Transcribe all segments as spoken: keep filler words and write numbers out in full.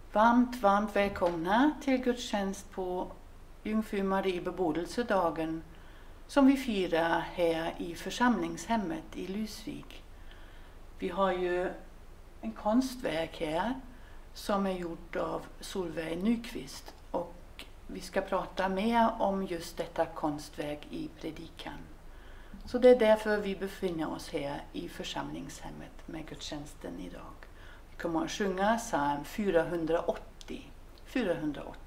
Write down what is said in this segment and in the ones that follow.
Varmt, varmt välkomna till gudstjänst på Jungfru Marie bebådelsedagen som vi firar här i församlingshemmet i Lysvik. Vi har ju en konstverk här som är gjort av Solveig Nyqvist och vi ska prata mer om just detta konstverk i predikan. Så det är därför vi befinner oss här i församlingshemmet med gudstjänsten idag. Vi kommer att sjunga psalm fyrahundraåttio. fyrahundraåttio.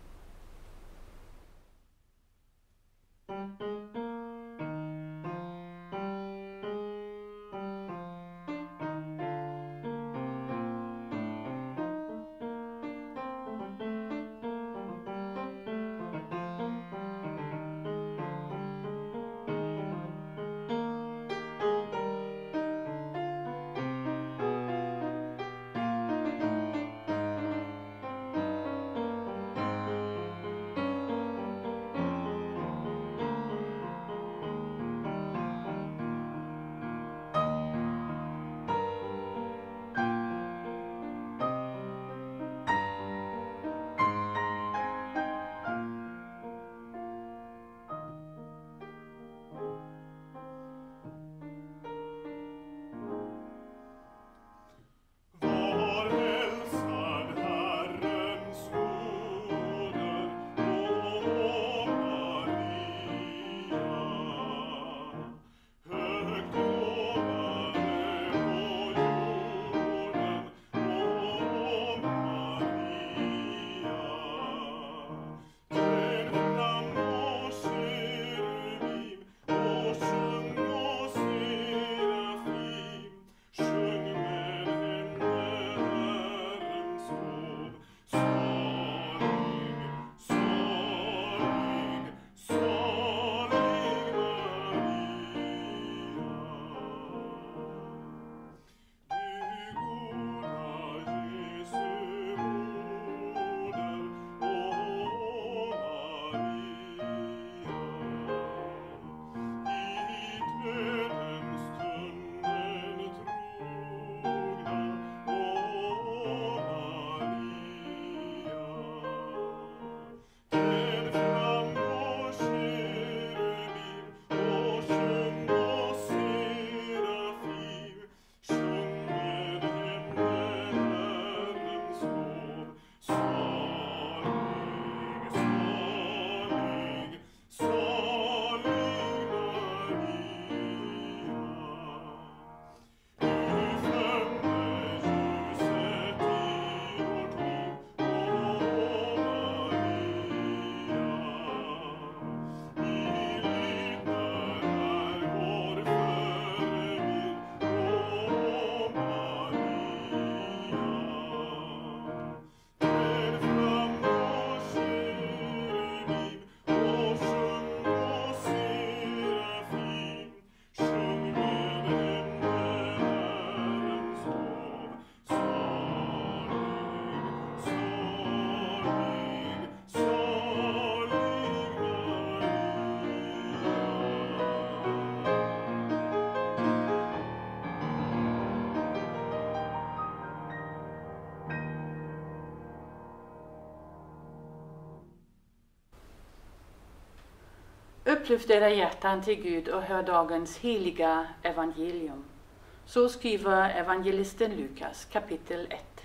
Upplyft era hjärtan till Gud och hör dagens heliga evangelium. Så skriver evangelisten Lukas kapitel ett.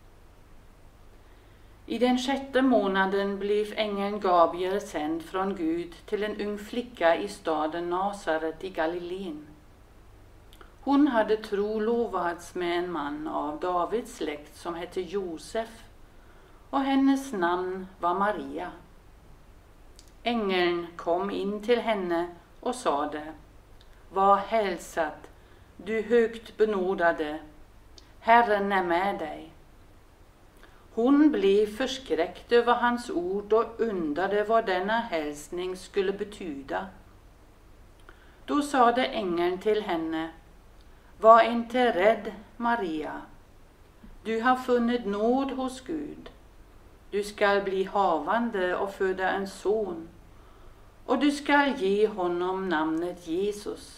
I den sjätte månaden blev ängeln Gabriel sänd från Gud till en ung flicka i staden Nasaret i Galileen. Hon hade trolovats med en man av Davids släkt som hette Josef och hennes namn var Maria. Ängeln kom in till henne och sade: Var hälsad, du högt benådade, Herren är med dig. Hon blev förskräckt över hans ord och undrade vad denna hälsning skulle betyda. Då sade ängeln till henne: Var inte rädd, Maria. Du har funnit nåd hos Gud. Du skall bli havande och föda en son, och du skall ge honom namnet Jesus.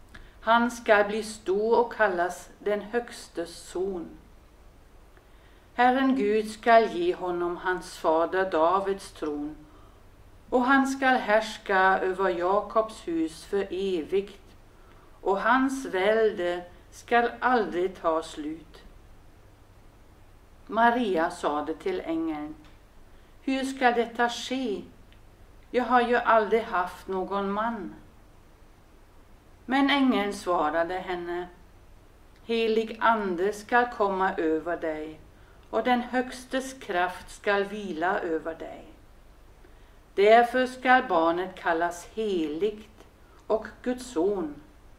Han skall bli stor och kallas den högstes son. Herren Gud skall ge honom hans fader Davids tron, och han skall härska över Jakobs hus för evigt, och hans välde skall aldrig ta slut. Maria sade till ängeln: hur skall detta ske? Jag har ju aldrig haft någon man. Men ängeln svarade henne: helig ande skall komma över dig, och den Högstes kraft skall vila över dig. Därför skall barnet kallas heligt och Guds son.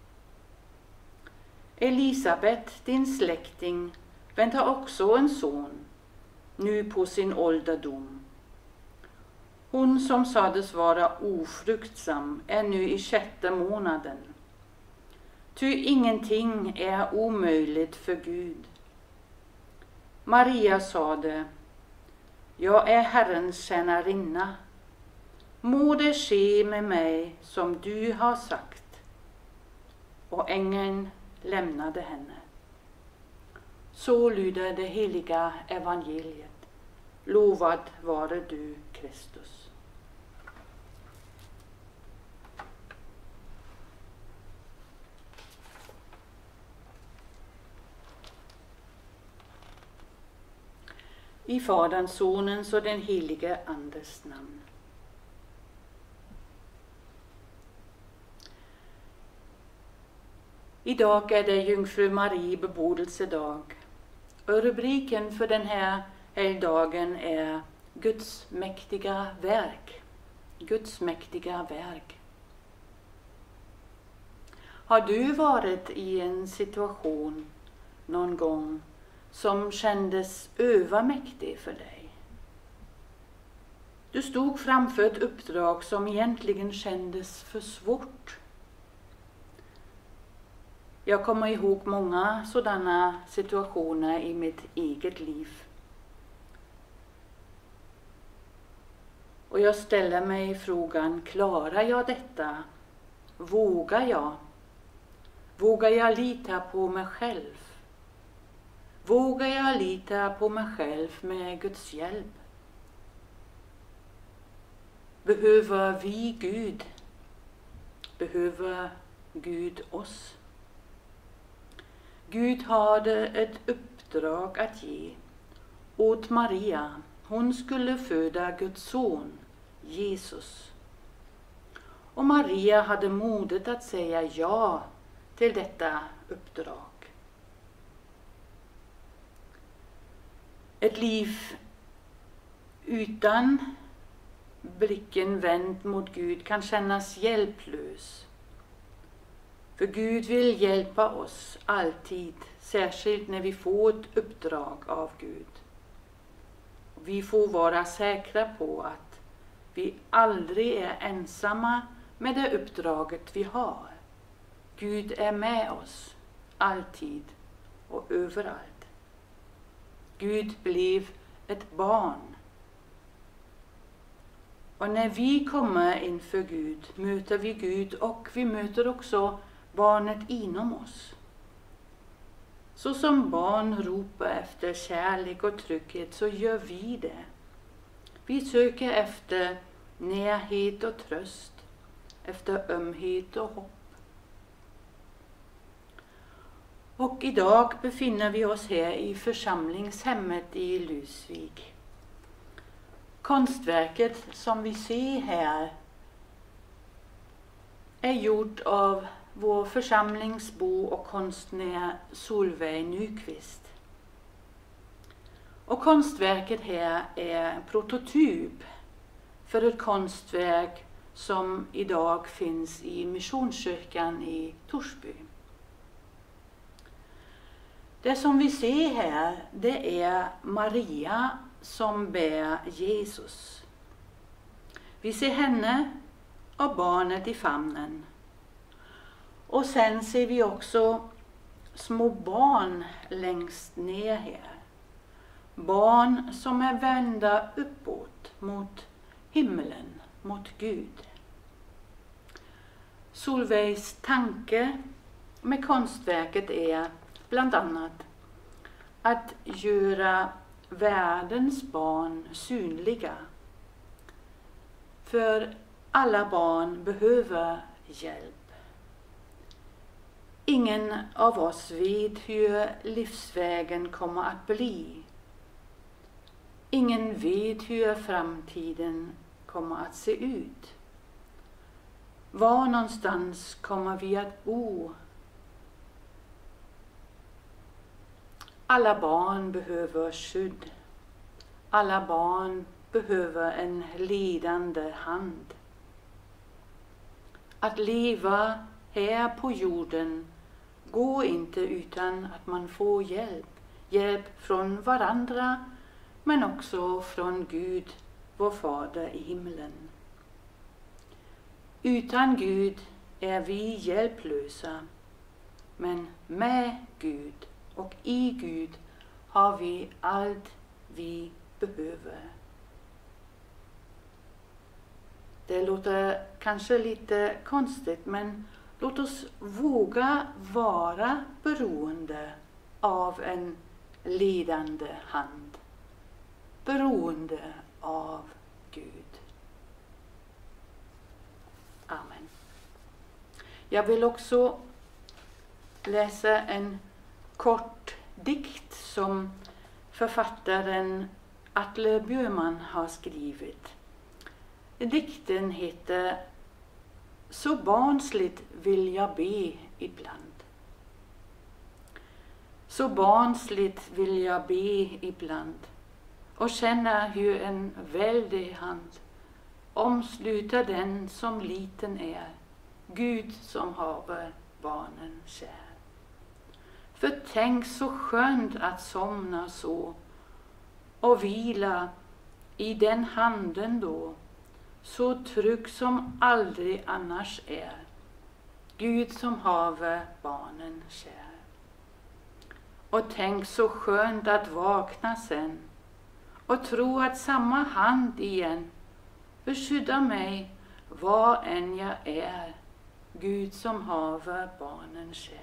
Elisabet, din släkting, väntar också en son, nu på sin ålderdom. Hon som sades vara ofruktsam är nu i sjätte månaden. Ty ingenting är omöjligt för Gud. Maria sade: jag är Herrens tjänarinna. Må det ske med mig som du har sagt. Och ängeln lämnade henne. Så lyder det heliga evangeliet. Lovad vare du, Kristus. I Faderns, Sonens och den helige Andes namn. Idag är det Jungfru Marie bebådelsedag. Och rubriken för den här helgdagen är Guds mäktiga verk. Guds mäktiga verk. Har du varit i en situation någon gång som kändes övermäktig för dig? Du stod framför ett uppdrag som egentligen kändes för svårt. Jag kommer ihåg många sådana situationer i mitt eget liv. Och jag ställer mig frågan: klarar jag detta? Vågar jag? Vågar jag lita på mig själv? Vågar jag lita på mig själv med Guds hjälp? Behöver vi Gud? Behöver Gud oss? Gud hade ett uppdrag att ge åt Maria. Hon skulle föda Guds son, Jesus. Och Maria hade modet att säga ja till detta uppdrag. Ett liv utan blicken vänd mot Gud kan kännas hjälplös. För Gud vill hjälpa oss alltid, särskilt när vi får ett uppdrag av Gud. Vi får vara säkra på att vi aldrig är ensamma med det uppdraget vi har. Gud är med oss, alltid och överallt. Gud blev ett barn. Och när vi kommer inför Gud möter vi Gud, och vi möter också barnet inom oss. Så som barn ropar efter kärlek och trygghet, så gör vi det. Vi söker efter närhet och tröst, efter ömhet och hopp. Och idag befinner vi oss här i församlingshemmet i Lysvik. Konstverket som vi ser här är gjort av vår församlingsbo och konstnär Solveig Nyqvist. Och konstverket här är en prototyp för ett konstverk som idag finns i Missionskyrkan i Torsby. Det som vi ser här, det är Maria som bär Jesus. Vi ser henne och barnet i famnen. Och sen ser vi också små barn längst ner här. Barn som är vända uppåt mot himlen, mot Gud. Solveigs tanke med konstverket är bland annat att göra världens barn synliga. För alla barn behöver hjälp. Ingen av oss vet hur livsvägen kommer att bli. Ingen vet hur framtiden kommer att se ut. Var någonstans kommer vi att bo? Alla barn behöver skydd. Alla barn behöver en ledande hand. Att leva här på jorden går inte utan att man får hjälp. Hjälp från varandra, men också från Gud, vår Fader i himlen. Utan Gud är vi hjälplösa, men med Gud och i Gud har vi allt vi behöver. Det låter kanske lite konstigt, men låt oss våga vara beroende av en ledande hand. Beroende av Gud. Amen. Jag vill också läsa en kort dikt som författaren Atle Bjurman har skrivit. Dikten heter Så barnsligt vill jag be ibland. Så barnsligt vill jag be ibland och känna hur en väldig hand omsluter den som liten är, Gud som haver barnen kär. För tänk så skönt att somna så och vila i den handen då, så trygg som aldrig annars är, Gud som haver barnen kär. Och tänk så skönt att vakna sen och tro att samma hand igen beskyddar mig var än jag är, Gud som haver barnen kär.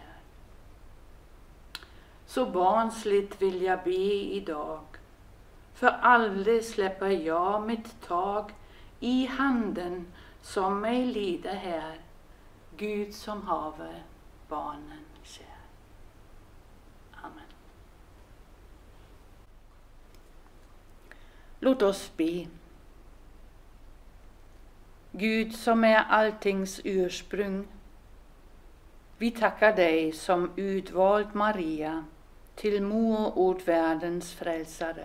Så barnsligt vill jag be idag, för aldrig släpper jag mitt tag i handen som mig lider här, Gud som haver barnen kär. Amen. Låt oss be. Gud som är alltings ursprung, vi tackar dig som utvalt Maria till mor åt världens frälsare.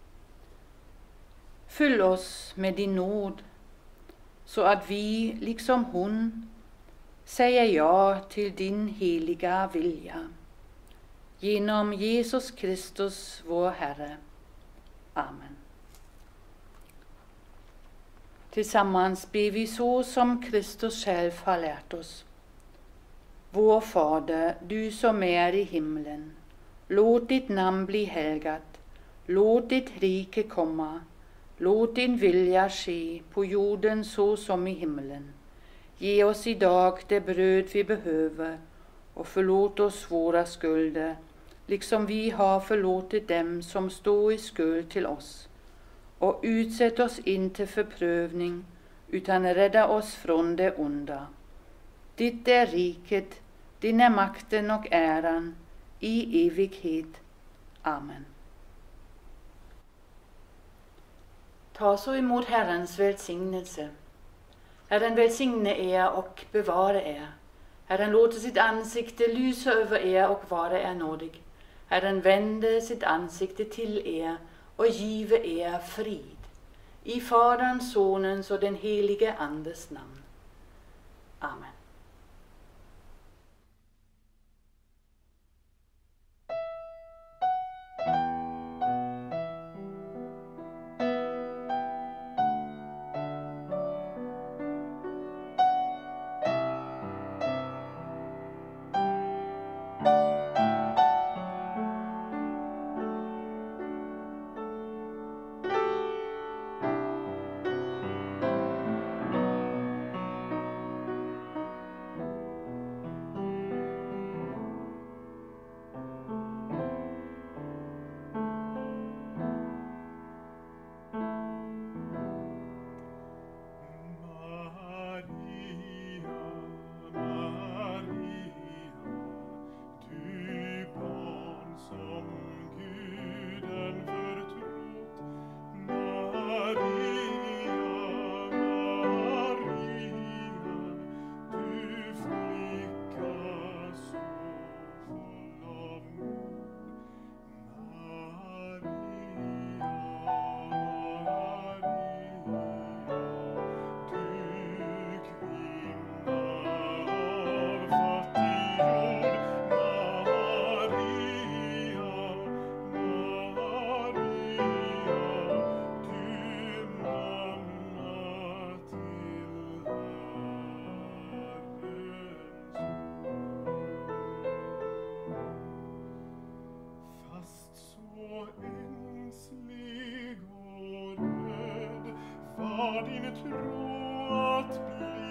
Fyll oss med din nåd så att vi, liksom hon, säger ja till din heliga vilja. Genom Jesus Kristus, vår Herre. Amen. Tillsammans ber vi så som Kristus själv har lärt oss. Vår Fader, du som är i himlen, låt ditt namn bli helgat, låt ditt rike komma, låt din vilja ske på jorden så som i himlen. Ge oss idag det bröd vi behöver och förlåt oss våra skulder, liksom vi har förlåtit dem som står i skuld till oss. Och utsätt oss inte för prövning, utan rädda oss från det onda. Ditt är riket, din är makten och äran i evighet. Amen. Ta så emot Herrens välsignelse. Herren välsigne er och bevara er. Herren låter sitt ansikte lysa över er och vara er nådig. Herren vände sitt ansikte till er och give er frid. I Faderns, Sonens och den helige Andes namn. Amen. din tro att bli